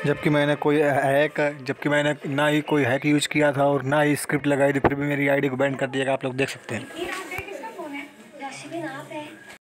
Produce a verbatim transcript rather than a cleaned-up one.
जबकि मैंने कोई हैक जबकि मैंने ना ही कोई हैक यूज़ किया था और ना ही स्क्रिप्ट लगाई थी, फिर भी मेरी आईडी को बैन कर दिया। आप लोग देख सकते हैं।